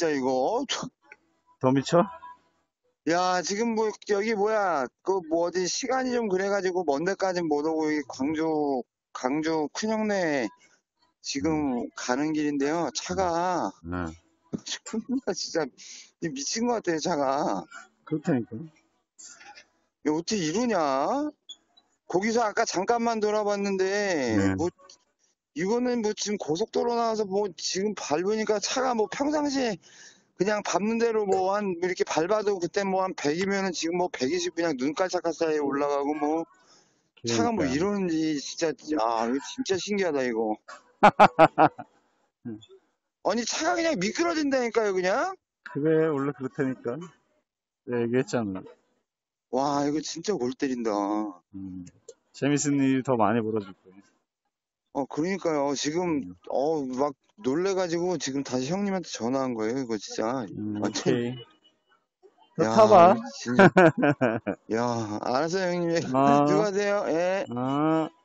진짜 이거. 더 미쳐? 야, 지금 뭐, 여기 뭐야, 그 뭐 어디 시간이 좀 그래가지고 먼 데까진 못 오고, 이 광주 큰형네 지금 가는 길인데요. 차가, 네. 진짜 미친 것 같아요, 차가. 그렇다니까. 야, 어떻게 이러냐? 거기서 아까 잠깐만 돌아봤는데, 네. 뭐, 이거는 뭐 지금 고속도로 나와서 뭐 지금 밟으니까 차가 뭐 평상시에 그냥 밟는 대로 뭐 한 이렇게 밟아도 그때 뭐 한 100이면은 지금 뭐 120 그냥 눈깔짝깔 사이에 올라가고 뭐 차가 뭐 그러니까. 이러는지 진짜 이거 진짜 신기하다 이거. 아니 차가 그냥 미끄러진다니까요 그냥. 그게 원래 그렇다니까. 내가 얘기했잖아. 와 이거 진짜 골 때린다. 재밌는 일이 더 많이 벌어질 거예요. 그러니까요 지금 막 놀래가지고 지금 다시 형님한테 전화한 거예요 이거 진짜. 완전 오케이. 더 야 타봐. 이거 진짜 야 알았어요 형님. 어, 누가세요? 예. 어.